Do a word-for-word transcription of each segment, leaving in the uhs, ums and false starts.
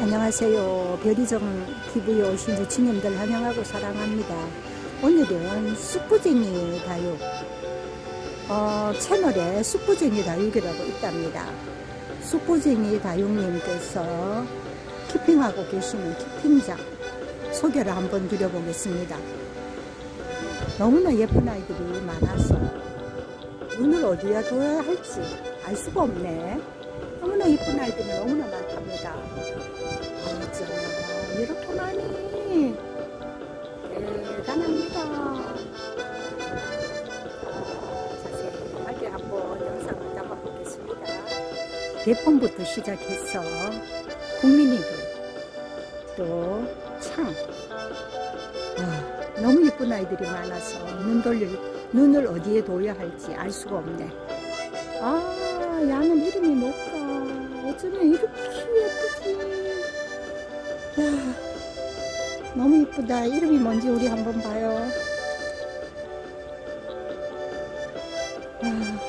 안녕하세요. 별이정 티비에 오신 주치님들 환영하고 사랑합니다. 오늘은 쑥부쟁이 다육 어, 채널에 쑥부쟁이 다육이라고 있답니다. 쑥부쟁이 다육님께서 키핑하고 계시는 키핑장 소개를 한번 드려보겠습니다. 너무나 예쁜 아이들이 많아서 눈을 어디에 둬야 할지 알 수가 없네. 너무나 예쁜 아이들이 너무나 많답니다. 어쩌나 이렇게 많이 대단합니다. 자세하게 한번 영상을 담아보겠습니다. 대폰부터 시작해서 국민이들 또 창 아, 너무 예쁜 아이들이 많아서 눈 돌릴, 눈을 어디에 둬야 할지 알 수가 없네. 아, 야는 이름이 뭘까? 어쩌면 이렇게 예쁘지? 야, 너무 예쁘다. 이름이 뭔지 우리 한번 봐요. 야,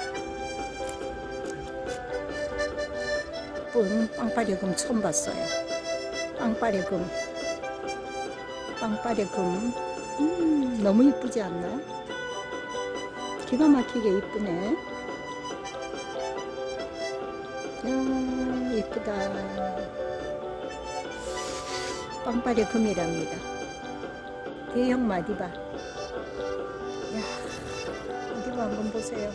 예쁜 빵빠레금 처음 봤어요. 빵빠레금, 빵빠레금. 음, 너무 예쁘지 않나? 기가 막히게 예쁘네. 야, 예쁘다. 빵빠레 금이랍니다. 대형 마디바. 야, 마디바 한번 보세요.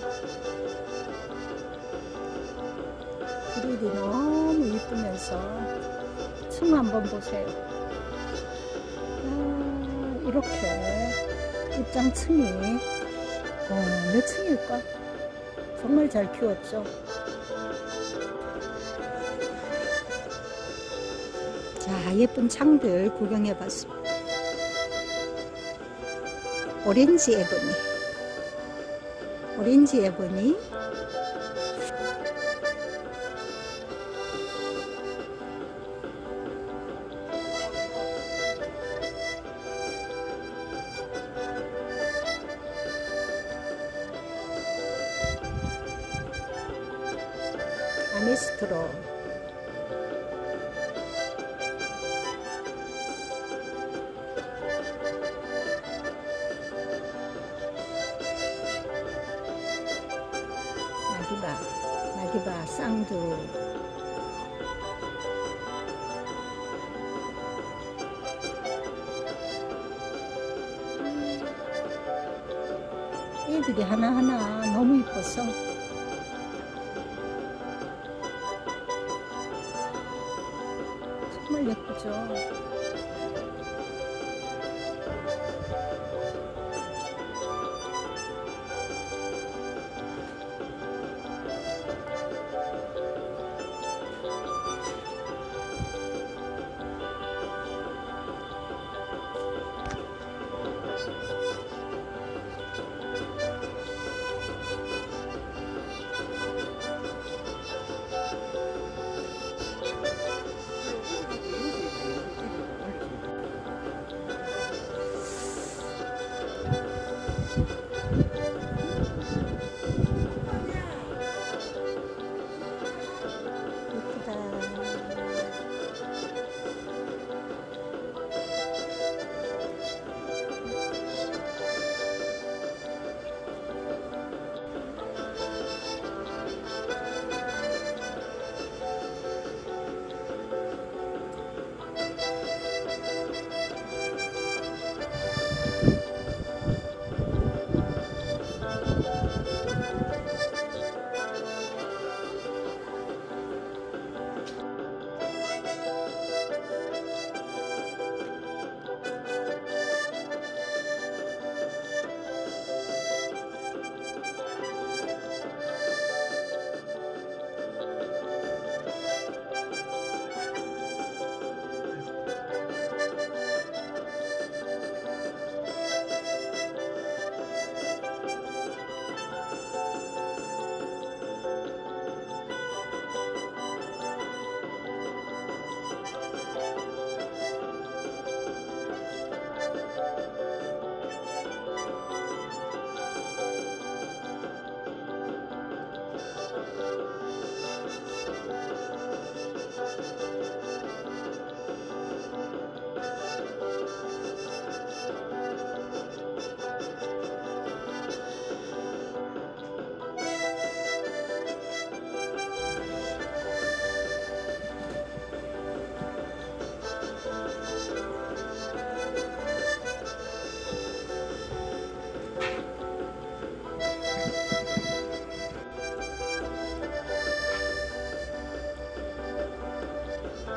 그릴이 너무 예쁘면서 층 한번 보세요. 야, 이렇게 입장 층이 어, 몇 층일까? 정말 잘 키웠죠. 자, 예쁜 창들 구경해 봤습니다. 오렌지 에보니, 오렌지 에보니, 아미스트로, 마디바, 마디바 쌍두, 애들이 하나하나 너무 이뻐서 정말 예쁘죠.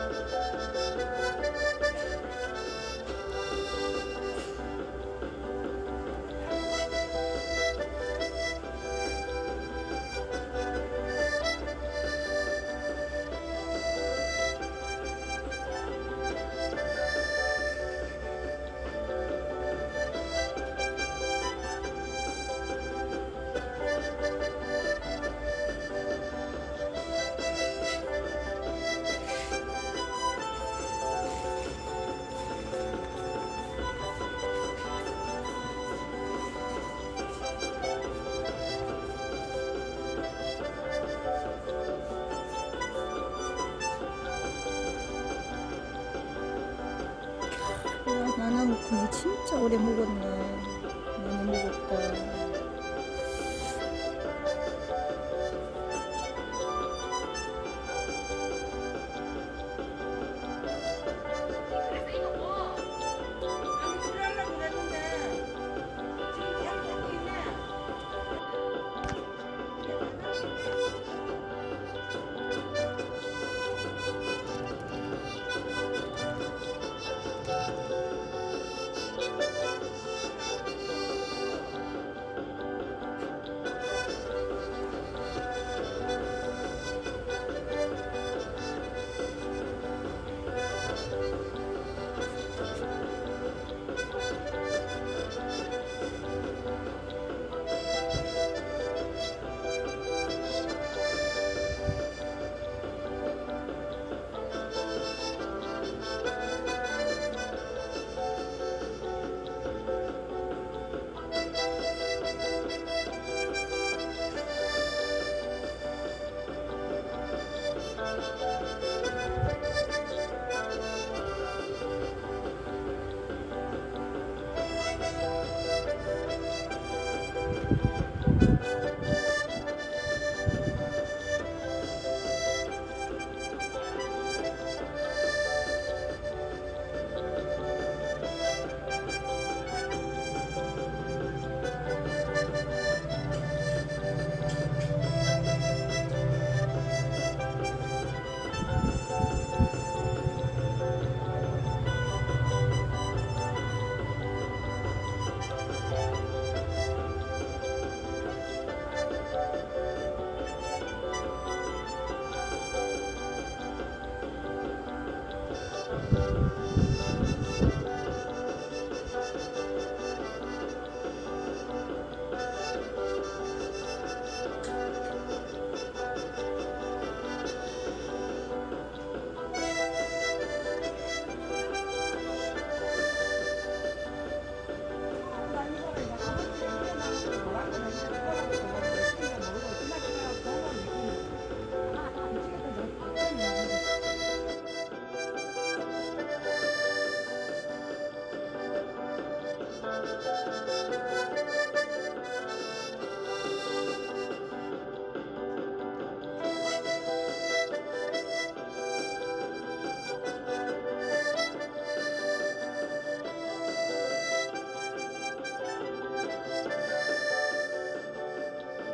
나나무콩이 진짜 오래 먹었네. 많이 먹었다.